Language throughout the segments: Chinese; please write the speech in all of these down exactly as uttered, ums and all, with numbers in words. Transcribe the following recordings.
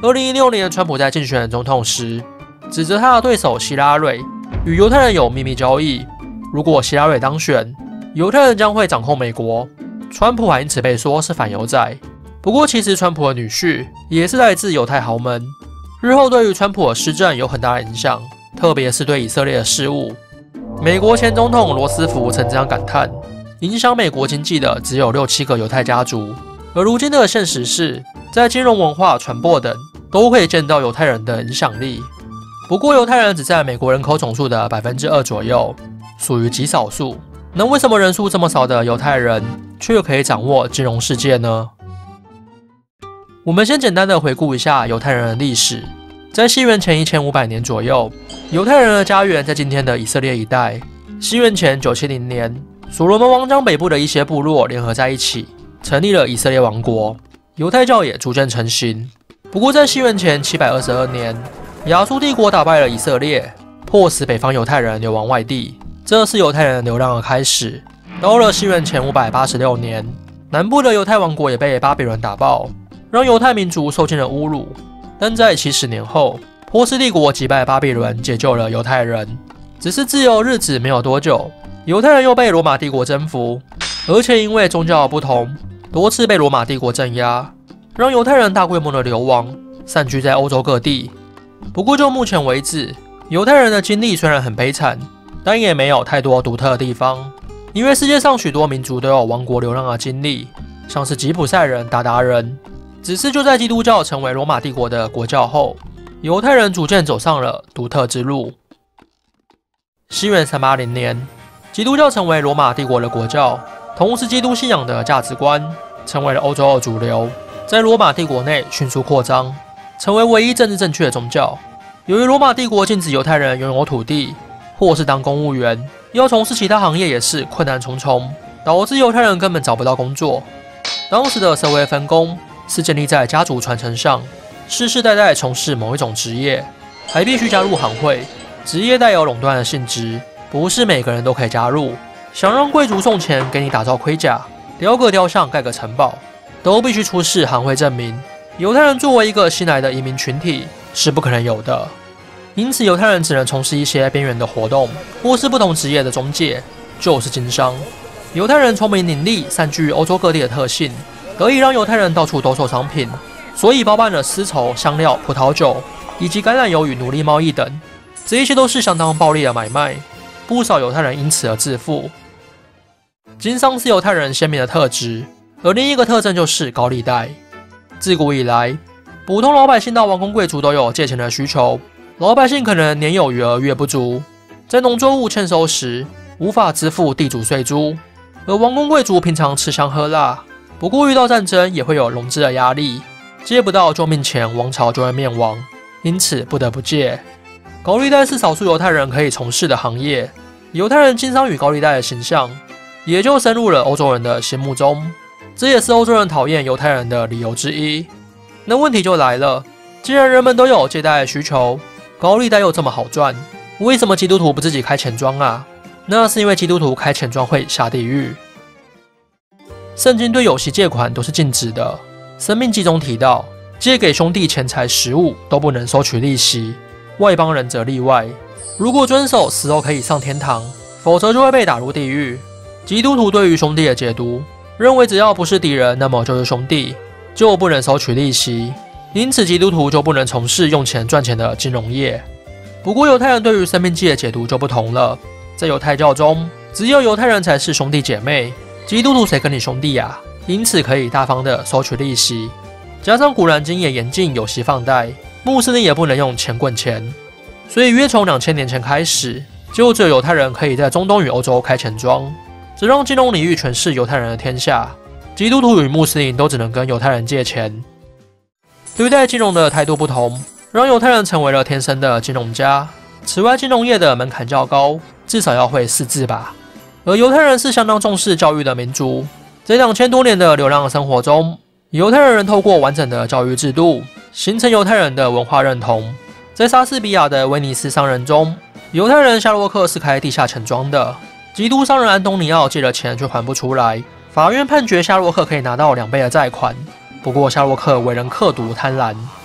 二零一六年，川普在竞选总统时，指责他的对手希拉蕊与犹太人有秘密交易。如果希拉蕊当选，犹太人将会掌控美国。川普还因此被说是反犹仔。不过，其实川普的女婿也是来自犹太豪门，日后对于川普的施政有很大的影响，特别是对以色列的事务。美国前总统罗斯福曾这样感叹：影响美国经济的只有六七个犹太家族。而如今的现实是，在金融、文化、传播等都可以见到犹太人的影响力。不过，犹太人只占美国人口总数的 百分之二 左右，属于极少数。那为什么人数这么少的犹太人却又可以掌握金融世界呢？我们先简单的回顾一下犹太人的历史。在西元前一千五百年左右，犹太人的家园在今天的以色列一带。西元前九七零年，所罗门王将北部的一些部落联合在一起，成立了以色列王国，犹太教也逐渐成型。不过在西元前七百二十二年，亚述帝国打败了以色列，迫使北方犹太人流亡外地，这是犹太人流浪的开始。到了西元前五百八十六年，南部的犹太王国也被巴比伦打爆，让犹太民族受尽了侮辱。但在七十年后，波斯帝国击败巴比伦，解救了犹太人。只是自由日子没有多久，犹太人又被罗马帝国征服，而且因为宗教不同，多次被罗马帝国镇压，让犹太人大规模的流亡，散居在欧洲各地。不过就目前为止，犹太人的经历虽然很悲惨，但也没有太多独特的地方。因为世界上许多民族都有亡国流浪的经历，像是吉普赛人、鞑靼人。只是就在基督教成为罗马帝国的国教后，犹太人逐渐走上了独特之路。西元三八零年，基督教成为罗马帝国的国教，同时基督信仰的价值观成为了欧洲的主流，在罗马帝国内迅速扩张，成为唯一政治正确的宗教。由于罗马帝国禁止犹太人拥有土地，或是当公务员，要从事其他行业也是困难重重，导致犹太人根本找不到工作。当时的社会分工是建立在家族传承上，世世代代从事某一种职业，还必须加入行会。职业带有垄断的性质，不是每个人都可以加入。想让贵族送钱给你打造盔甲、雕个雕像、盖个城堡，都必须出示行会证明。犹太人作为一个新来的移民群体，是不可能有的。因此，犹太人只能从事一些边缘的活动，或是不同职业的中介，就是经商。犹太人聪明伶俐、散居欧洲各地的特性，得以让犹太人到处兜售商品，所以包办了丝绸、香料、葡萄酒以及橄榄油与奴隶贸易等，这一切都是相当暴利的买卖，不少犹太人因此而致富。经商是犹太人鲜明的特质，而另一个特征就是高利贷。自古以来，普通老百姓到王公贵族都有借钱的需求，老百姓可能年有余额月不足，在农作物欠收时无法支付地主税租，而王公贵族平常吃香喝辣，不过遇到战争也会有融资的压力，借不到救命钱，王朝就会灭亡，因此不得不借。高利贷是少数犹太人可以从事的行业，犹太人经商与高利贷的形象也就深入了欧洲人的心目中，这也是欧洲人讨厌犹太人的理由之一。那问题就来了，既然人们都有借贷的需求，高利贷又这么好赚，为什么基督徒不自己开钱庄啊？那是因为基督徒开钱庄会下地狱。圣经对有息借款都是禁止的，申命记中提到，借给兄弟钱财食物都不能收取利息，外邦人则例外。如果遵守，死后可以上天堂，否则就会被打入地狱。基督徒对于兄弟的解读，认为只要不是敌人，那么就是兄弟，就不能收取利息，因此基督徒就不能从事用钱赚钱的金融业。不过犹太人对于申命记的解读就不同了，在犹太教中，只有犹太人才是兄弟姐妹，基督徒谁跟你兄弟啊？因此可以大方的收取利息。加上古兰经也严禁有息放贷，穆斯林也不能用钱滚钱，所以约从两千年前开始，就只有犹太人可以在中东与欧洲开钱庄，这让金融领域全是犹太人的天下。基督徒与穆斯林都只能跟犹太人借钱。对待金融的态度不同，让犹太人成为了天生的金融家。此外，金融业的门槛较高，至少要会识字吧。而犹太人是相当重视教育的民族，在两千多年的流浪生活中，犹太人透过完整的教育制度，形成犹太人的文化认同。在莎士比亚的威尼斯商人中，犹太人夏洛克是开地下钱庄的。基督商人安东尼奥借了钱却还不出来，法院判决夏洛克可以拿到两倍的债款。不过夏洛克为人刻毒贪婪，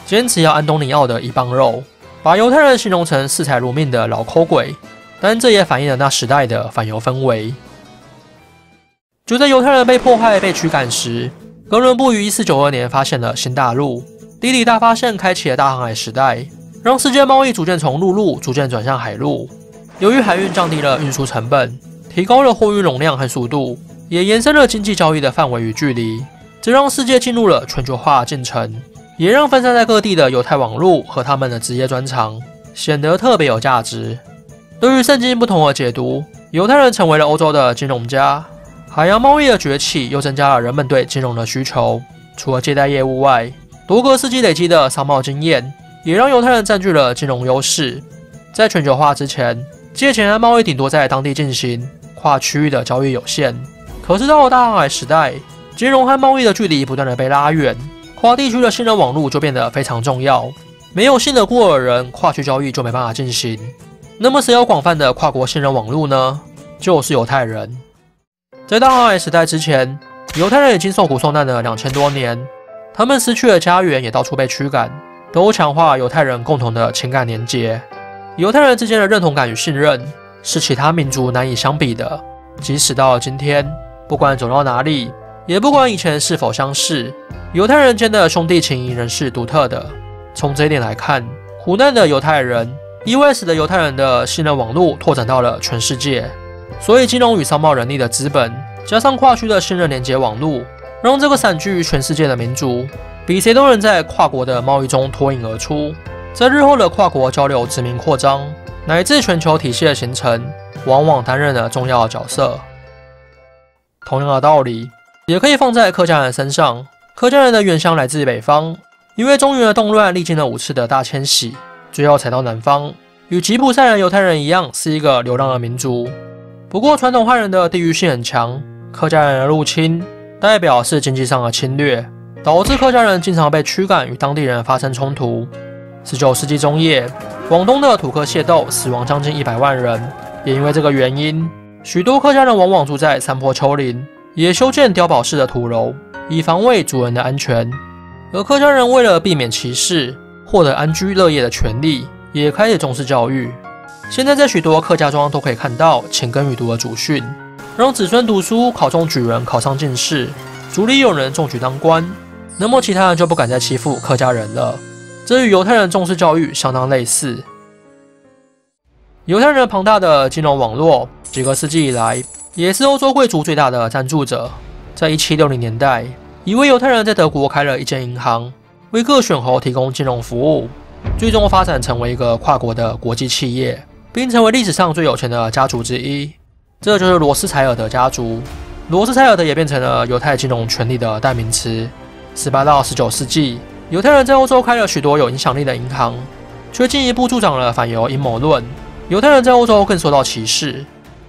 坚持要安东尼奥的一磅肉，把犹太人形容成视财如命的老抠鬼，但这也反映了那时代的反犹氛围。就在犹太人被迫害、被驱赶时，哥伦布于一四九二年发现了新大陆，地理大发现开启了大航海时代，让世界贸易逐渐从陆路逐渐转向海路。由于海运降低了运输成本，提高了货运容量和速度，也延伸了经济交易的范围与距离，这让世界进入了全球化进程，也让分散在各地的犹太网路和他们的职业专长显得特别有价值。对于圣经不同的解读，犹太人成为了欧洲的金融家。海洋贸易的崛起又增加了人们对金融的需求。除了借贷业务外，多个世纪累积的商贸经验也让犹太人占据了金融优势。在全球化之前，借钱和贸易顶多在当地进行，跨区域的交易有限。可是到了大航海时代，金融和贸易的距离不断的被拉远，跨地区的信任网络就变得非常重要。没有信得过的人，跨区交易就没办法进行。那么谁有广泛的跨国信任网络呢？就是犹太人。在大航海时代之前，犹太人已经受苦受难了两千多年，他们失去了家园，也到处被驱赶，都强化犹太人共同的情感连结。犹太人之间的认同感与信任是其他民族难以相比的。即使到了今天，不管走到哪里，也不管以前是否相似，犹太人间的兄弟情谊仍是独特的。从这一点来看，苦难的犹太人意外使得犹太人的信任网络拓展到了全世界。所以金融与商贸人力的资本，加上跨区的信任连接网络，让这个散居于全世界的民族，比谁都能在跨国的贸易中脱颖而出。在日后的跨国交流、殖民扩张，乃至全球体系的形成，往往担任了重要的角色。同样的道理，也可以放在客家人身上。客家人的原乡来自北方，因为中原的动乱历经了五次的大迁徙，最后才到南方。与吉普赛人、犹太人一样，是一个流浪的民族。不过，传统汉人的地域性很强，客家人的入侵代表是经济上的侵略，导致客家人经常被驱赶，与当地人发生冲突。十九世纪中叶，广东的土客械斗死亡将近一百万人，也因为这个原因，许多客家人往往住在山坡丘陵，也修建碉堡式的土楼，以防卫族人的安全。而客家人为了避免歧视，获得安居乐业的权利，也开始重视教育。现在在许多客家庄都可以看到勤耕与读的祖训，让子孙读书，考中举人，考上进士，族里有人中举当官，那么其他人就不敢再欺负客家人了。这与犹太人重视教育相当类似。犹太人庞大的金融网络，几个世纪以来也是欧洲贵族最大的赞助者。在一七六零年代，一位犹太人在德国开了一间银行，为各选侯提供金融服务，最终发展成为一个跨国的国际企业，并成为历史上最有钱的家族之一。这就是罗斯柴尔德家族。罗斯柴尔德也变成了犹太金融权力的代名词。十八到十九世纪，犹太人在欧洲开了许多有影响力的银行，却进一步助长了反犹阴谋论。犹太人在欧洲更受到歧视。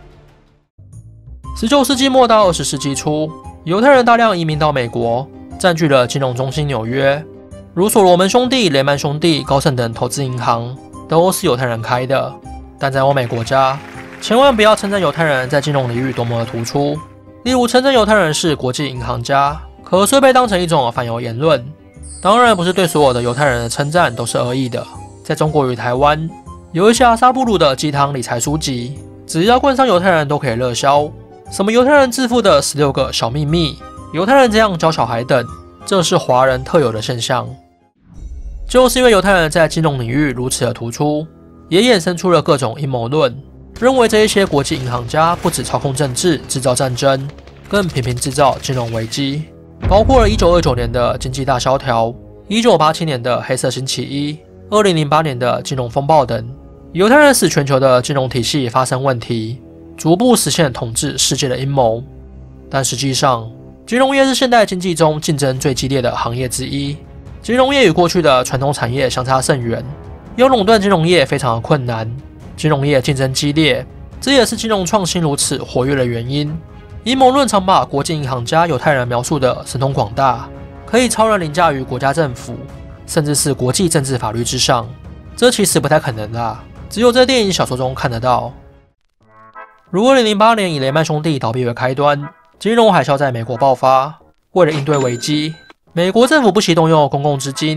十九世纪末到二十世纪初，犹太人大量移民到美国，占据了金融中心纽约。如所罗门兄弟、雷曼兄弟、高盛等投资银行都是犹太人开的。但在欧美国家，千万不要称赞犹太人在金融领域多么的突出。例如称赞犹太人是国际银行家，可是被当成一种反犹言论。当然不是对所有的犹太人的称赞都是恶意的。在中国与台湾，有一些阿萨布鲁的鸡汤理财书籍，只要冠上犹太人都可以热销，什么犹太人致富的十六个小秘密，犹太人这样教小孩等，这是华人特有的现象。就是因为犹太人在金融领域如此的突出，也衍生出了各种阴谋论，认为这一些国际银行家不只操控政治、制造战争，更频频制造金融危机，包括了一九二九年的经济大萧条、一九八七年的黑色星期一、二零零八年的金融风暴等。犹太人使全球的金融体系发生问题，逐步实现统治世界的阴谋。但实际上，金融业是现代经济中竞争最激烈的行业之一。金融业与过去的传统产业相差甚远，要垄断金融业非常的困难。金融业竞争激烈，这也是金融创新如此活跃的原因。阴谋论常把国际银行家犹太人描述的神通广大，可以超然凌驾于国家政府，甚至是国际政治法律之上。这其实不太可能啦，只有在电影小说中看得到。如二零零八年以雷曼兄弟倒闭为开端，金融海啸在美国爆发。为了应对危机，美国政府不惜动用公共资金，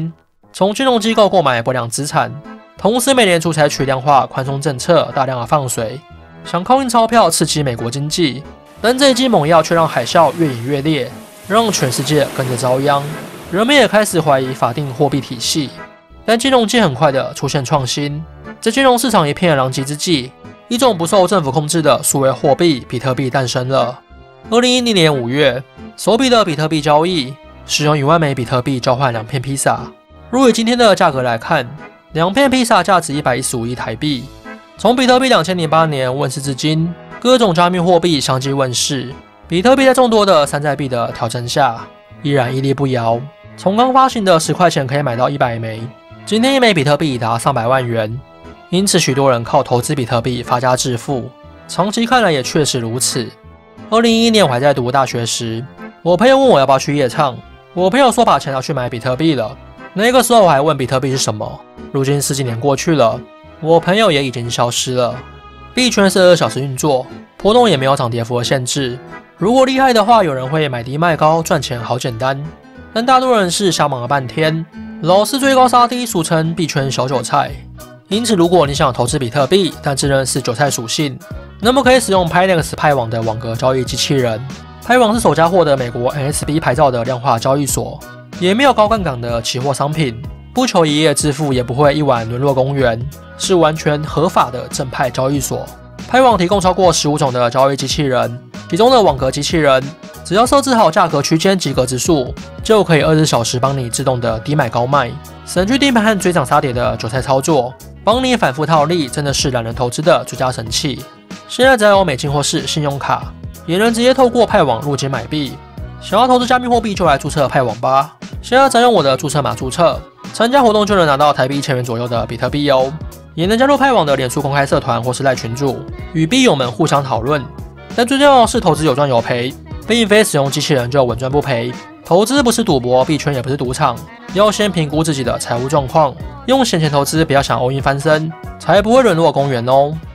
从金融机构购买不良资产，同时美联储采取量化宽松政策，大量的放水，想靠印钞票刺激美国经济。但这一剂猛药却让海啸越演越烈，让全世界跟着遭殃。人们也开始怀疑法定货币体系。但金融界很快的出现创新，在金融市场一片狼藉之际，一种不受政府控制的数位货币比特币诞生了。二零一零年五月，首笔的比特币交易使用一万枚比特币交换两片披萨。如以今天的价格来看，两片披萨价值一百一十五亿台币。从比特币两千零八年问世至今，各种加密货币相继问世，比特币在众多的山寨币的挑战下，依然屹立不摇。从刚发行的十块钱可以买到一百枚，今天一枚比特币已达上百万元。因此，许多人靠投资比特币发家致富。长期看来也确实如此。二零一一年我还在读大学时，我朋友问我要不要去夜唱，我朋友说把钱拿去买比特币了。那个时候我还问比特币是什么。如今十几年过去了，我朋友也已经消失了。币圈是二十四小时运作，波动也没有涨跌幅的限制。如果厉害的话，有人会买低卖高赚钱，好简单。但大多人是瞎忙了半天，老是追高杀低，俗称币圈小韭菜。因此，如果你想投资比特币，但自认是韭菜属性，那么可以使用 Pionex 派网的网格交易机器人。派网是首家获得美国 N S B 牌照的量化交易所，也没有高杠杆的期货商品，不求一夜致富，也不会一晚沦落公园，是完全合法的正派交易所。派网提供超过十五种的交易机器人，其中的网格机器人，只要设置好价格区间及格指数，就可以二十四小时帮你自动的低买高卖，省去盯盘和追涨杀跌的韭菜操作，帮你反复套利，真的是懒人投资的最佳神器。现在只要有美金或是信用卡，也能直接透过派网入金买币。想要投资加密货币就来注册派网吧，现在只要用我的注册码注册，参加活动就能拿到台币一千元左右的比特币哦。也能加入派网的脸书公开社团或是赖群组，与币友们互相讨论。但最重要的是投资有赚有赔，并非使用机器人就稳赚不赔。投资不是赌博，币圈也不是赌场，要先评估自己的财务状况，用闲钱投资，不要想 all in 翻身，才不会沦落公园哦。